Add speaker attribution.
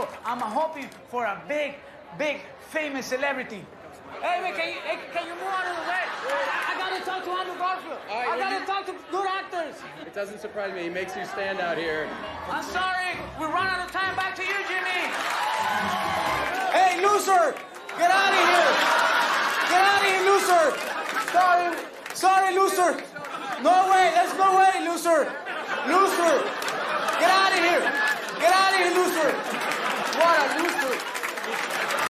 Speaker 1: So I'm hoping for a big, famous celebrity. Hey, man, can you move out of the way? I gotta talk to Andrew Garfield. I gotta talk to good actors.
Speaker 2: It doesn't surprise me. He makes you stand out here.
Speaker 1: I'm sorry. We run out of time. Back to you, Jimmy.
Speaker 3: Hey, loser! Get out of here! Get out of here, loser! Sorry, loser! No way! There's no way, loser! Loser! Get out of here! Get out of here, loser! What a loser!